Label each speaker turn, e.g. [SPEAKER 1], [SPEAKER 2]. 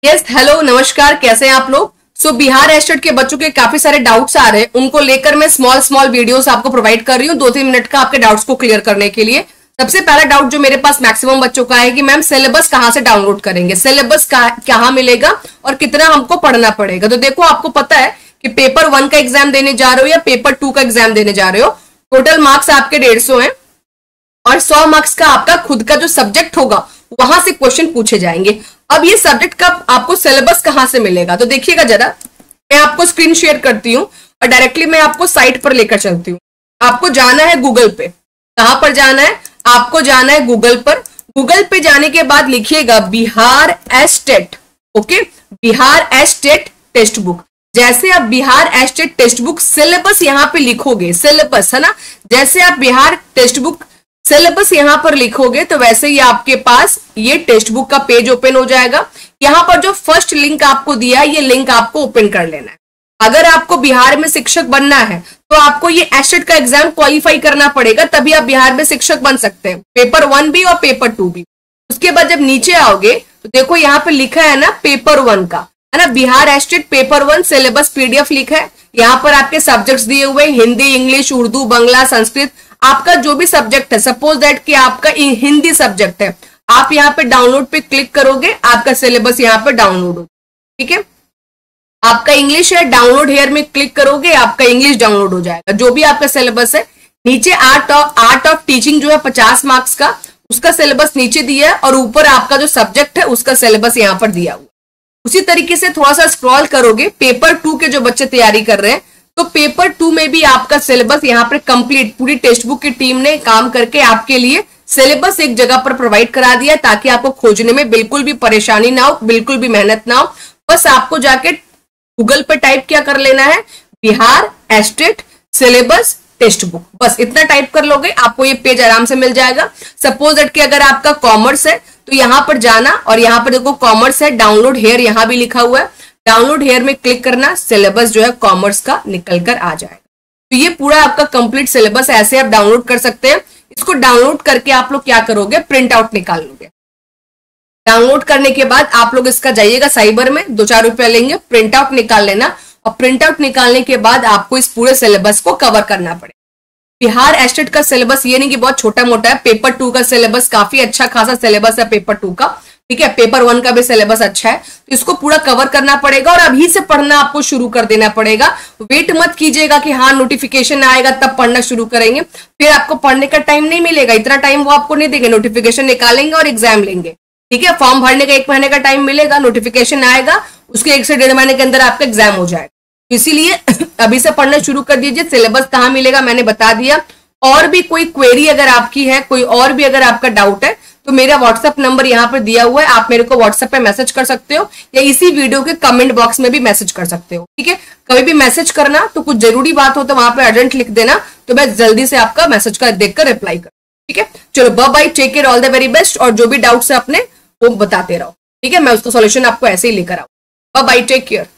[SPEAKER 1] Yes hello नमस्कार, कैसे हैं आप लोग। बिहार एस्टेट के बच्चों के काफी सारे डाउट्स आ रहे हैं, उनको लेकर मैं स्मॉल वीडियोस आपको प्रोवाइड कर रही हूँ 2-3 मिनट का आपके डाउट्स को क्लियर करने के लिए। सबसे पहला डाउट जो मेरे पास मैक्सिमम बच्चों का है कि मैम सिलेबस कहाँ से डाउनलोड करेंगे, सिलेबस कहाँ मिलेगा और कितना हमको पढ़ना पड़ेगा। तो देखो, आपको पता है कि पेपर 1 का एग्जाम देने जा रहे हो या पेपर 2 का एग्जाम देने जा रहे हो, टोटल मार्क्स आपके 150 हैं और 100 मार्क्स का आपका खुद का जो सब्जेक्ट होगा वहां से क्वेश्चन पूछे जाएंगे। अब ये सब्जेक्ट का आपको सिलेबस कहां से मिलेगा, तो देखिएगा जरा, मैं आपको स्क्रीन शेयर करती हूँ और डायरेक्टली मैं आपको साइट पर लेकर चलती हूँ। आपको जाना है गूगल पे। कहां पर जाना है? आपको जाना है गूगल पर। गूगल पे जाने के बाद लिखिएगा Bihar state. Okay, Bihar state text book. जैसे आप Bihar state text book syllabus यहां पे लिखोगे, सिलेबस है ना, जैसे आप बिहार टेक्स्ट बुक सिलेबस यहां पर लिखोगे तो वैसे ही आपके पास ये टेक्स्ट बुक का पेज ओपन हो जाएगा। यहां पर जो फर्स्ट लिंक आपको दिया है ये लिंक आपको ओपन कर लेना है। अगर आपको बिहार में शिक्षक बनना है तो आपको ये एस्टेट का एग्जाम क्वालिफाई करना पड़ेगा, तभी आप बिहार में शिक्षक बन सकते हैं, पेपर 1 भी और पेपर 2 भी। उसके बाद जब नीचे आओगे तो देखो यहाँ पे लिखा है ना पेपर 1 का, है ना, Bihar state paper 1 syllabus PDF लिखा है। यहाँ पर आपके सब्जेक्ट्स दिए हुए हिंदी, इंग्लिश, उर्दू, बंगला, संस्कृत, आपका जो भी सब्जेक्ट है। सपोज दैट कि आपका हिंदी सब्जेक्ट है, आप यहाँ पे डाउनलोड पे क्लिक करोगे, आपका सिलेबस यहाँ पे डाउनलोड हो, ठीक है। आपका इंग्लिश है, डाउनलोड हेयर में क्लिक करोगे, आपका इंग्लिश डाउनलोड हो जाएगा, जो भी आपका सिलेबस है। नीचे आर्ट ऑफ टीचिंग जो है 50 मार्क्स का, उसका सिलेबस नीचे दिया है और ऊपर आपका जो सब्जेक्ट है उसका सिलेबस यहाँ पर दिया हुआ। उसी तरीके से थोड़ा सा स्क्रॉल करोगे, पेपर 2 के जो बच्चे तैयारी कर रहे हैं तो पेपर 2 में भी आपका सिलेबस यहाँ पर कंप्लीट, पूरी टेक्स्ट बुक की टीम ने काम करके आपके लिए सिलेबस एक जगह पर प्रोवाइड करा दिया, ताकि आपको खोजने में बिल्कुल भी परेशानी ना हो, बिल्कुल भी मेहनत ना हो। बस आपको जाके गूगल पर टाइप क्या कर लेना है, Bihar state syllabus text book, बस इतना टाइप कर लोगे, आपको ये पेज आराम से मिल जाएगा। सपोज दैट कि अगर आपका कॉमर्स है तो यहां पर जाना और यहां पर देखो कॉमर्स है, डाउनलोड हेयर यहां भी लिखा हुआ है, डाउनलोड हेयर में क्लिक करना, सिलेबस जो है कॉमर्स का निकल कर आ जाएगा। तो ये पूरा आपका कंप्लीट सिलेबस ऐसे आप डाउनलोड कर सकते हैं। इसको डाउनलोड करके आप लोग क्या करोगे, प्रिंट आउट निकाल लोगे। डाउनलोड करने के बाद आप लोग इसका जाइएगा साइबर में, 2-4 रुपया लेंगे, प्रिंट आउट निकाल लेना और प्रिंट आउट निकालने के बाद आपको इस पूरे सिलेबस को कवर करना पड़ेगा। बिहार एस्टेट का सिलेबस ये नहीं कि बहुत छोटा मोटा है, पेपर 2 का सिलेबस काफी अच्छा खासा सिलेबस है पेपर 2 का, ठीक है। पेपर 1 का भी सिलेबस अच्छा है, तो इसको पूरा कवर करना पड़ेगा और अभी से पढ़ना आपको शुरू कर देना पड़ेगा। वेट मत कीजिएगा कि हाँ नोटिफिकेशन आएगा तब पढ़ना शुरू करेंगे, फिर आपको पढ़ने का टाइम नहीं मिलेगा, इतना टाइम वो आपको नहीं देंगे। नोटिफिकेशन निकालेंगे और एग्जाम लेंगे, ठीक है। फॉर्म भरने का 1 महीने का टाइम मिलेगा, नोटिफिकेशन आएगा, उसके 1 से 1.5 महीने के अंदर आपका एग्जाम हो जाएगा। इसीलिए अभी से पढ़ना शुरू कर दीजिए। सिलेबस कहाँ मिलेगा मैंने बता दिया। और भी कोई क्वेरी अगर आपकी है, कोई और भी अगर आपका डाउट है तो मेरा व्हाट्सएप नंबर यहाँ पर दिया हुआ है, आप मेरे को व्हाट्सएप पे मैसेज कर सकते हो या इसी वीडियो के कमेंट बॉक्स में भी मैसेज कर सकते हो, ठीक है। कभी भी मैसेज करना तो कुछ जरूरी बात हो तो वहां पे अर्जेंट लिख देना, तो मैं जल्दी से आपका मैसेज का देखकर रिप्लाई कर, ठीक है। चलो bye bye, take care, all the very best. और जो भी डाउट्स है अपने वो बताते रहो, ठीक है, मैं उसका सॉल्यूशन आपको ऐसे ही लेकर आऊँ। Bye bye, take care.